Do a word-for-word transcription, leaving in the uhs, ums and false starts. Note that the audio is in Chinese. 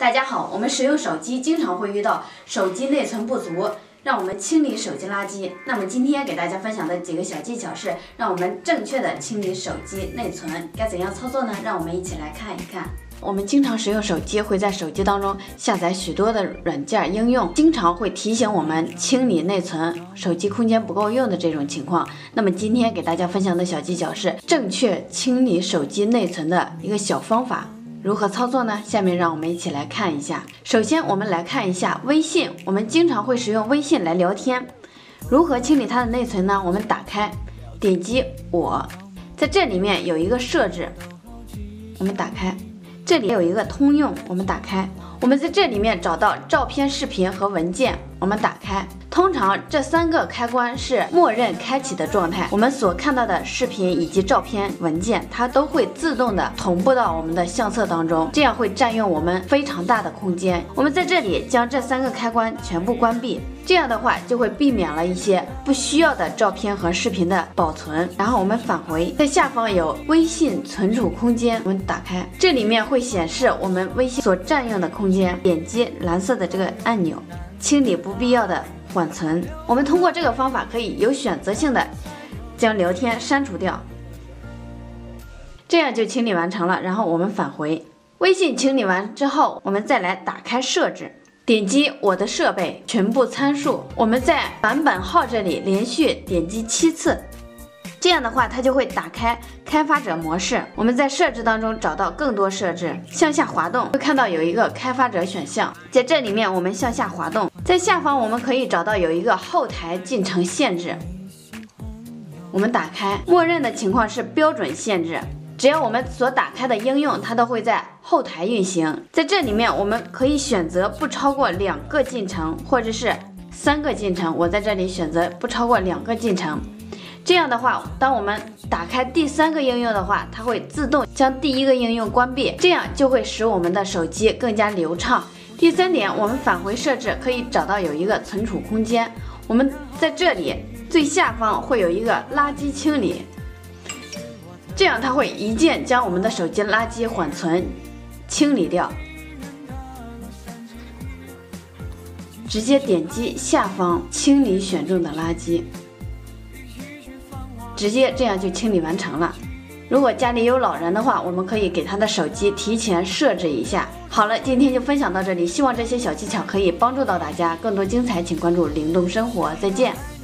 大家好，我们使用手机经常会遇到手机内存不足，让我们清理手机垃圾。那么今天给大家分享的几个小技巧是让我们正确的清理手机内存，该怎样操作呢？让我们一起来看一看。我们经常使用手机，会在手机当中下载许多的软件应用，经常会提醒我们清理内存，手机空间不够用的这种情况。那么今天给大家分享的小技巧是正确清理手机内存的一个小方法。如何操作呢？下面让我们一起来看一下。首先我们来看一下微信，我们经常会使用微信来聊天，如何清理它的内存呢？我们打开，点击我，在这里面有一个设置，我们打开，这里有一个通用，我们打开，我们在这里面找到照片、视频和文件，我们打开。通常这三个开关是默认开启的状态，我们所看到的视频以及照片、文件，它都会自动的同步到我们的相册当中，这样会占用我们非常大的空间。我们在这里将这三个开关全部关闭，这样的话就会避免了一些不需要的照片和视频的保存。然后我们返回，在下方有微信存储空间，我们打开，这里面会显示我们微信所占用的空间，点击蓝色的这个按钮，清理不必要的缓存。我们通过这个方法可以有选择性的将聊天删除掉，这样就清理完成了。然后我们返回，微信清理完之后，我们再来打开设置，点击我的设备全部参数，我们在版本号这里连续点击七次，这样的话它就会打开开发者模式。我们在设置当中找到更多设置，向下滑动会看到有一个开发者选项，在这里面我们向下滑动，在下方我们可以找到有一个后台进程限制，我们打开，默认的情况是标准限制，只要我们所打开的应用它都会在后台运行。在这里面我们可以选择不超过两个进程或者是三个进程，我在这里选择不超过两个进程。这样的话，当我们打开第三个应用的话，它会自动将第一个应用关闭，这样就会使我们的手机更加流畅。第三点，我们返回设置可以找到有一个存储空间，我们在这里最下方会有一个垃圾清理，这样它会一键将我们的手机垃圾缓存清理掉。直接点击下方清理选中的垃圾，直接这样就清理完成了。如果家里有老人的话，我们可以给他的手机提前设置一下。好了，今天就分享到这里，希望这些小技巧可以帮助到大家。更多精彩请关注灵动生活，再见。